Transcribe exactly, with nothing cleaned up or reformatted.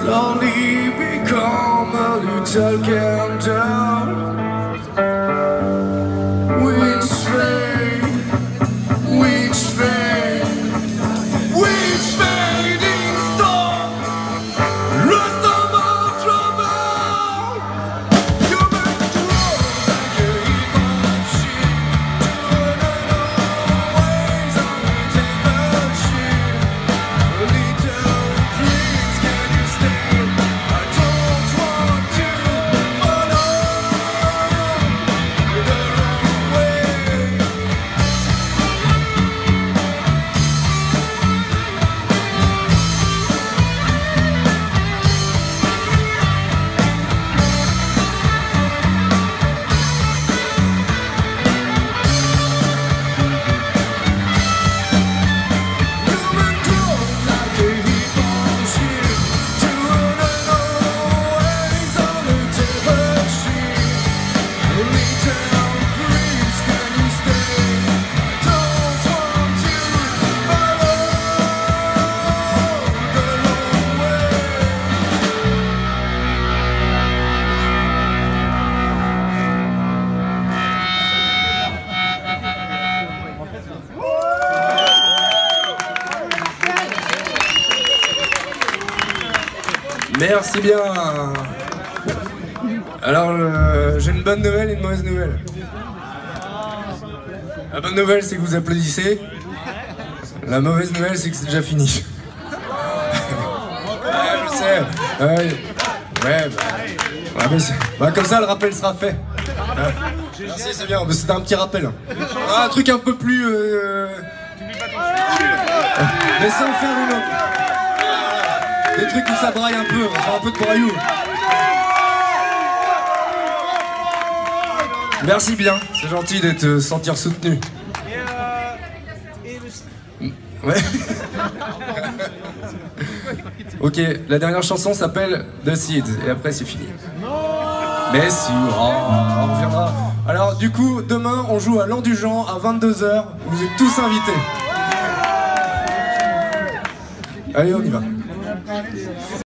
slowly become a little candle which fade, which fade, which fading star, lost of all trouble. You make to roll like a heap of shit, turning always on a table shit. A little please can you stay? I don't want to follow the wrong way. Human grows like a heap of shit, turning always on a table shit. A little please can you stay? I don't want to follow the wrong way. Merci bien. Alors, euh, j'ai une bonne nouvelle et une mauvaise nouvelle. La bonne nouvelle, c'est que vous applaudissez. La mauvaise nouvelle, c'est que c'est déjà fini. Ouais, je sais. Ouais, ouais, bah, ouais, mais c'est- bah, comme ça, le rappel sera fait. Ouais. Merci, c'est bien. C'était un petit rappel. hein. Ah, un truc un peu plus. Euh... Mais sans faire une autre. Des trucs où ça braille un peu, enfin un peu de braillou. Merci bien, c'est gentil de te sentir soutenu. Ouais. Ok, la dernière chanson s'appelle The Seeds et après c'est fini. Mais si, oh, on reviendra. Alors du coup, demain on joue à l'Andugent à vingt-deux heures, vous êtes tous invités. Allez, on y va.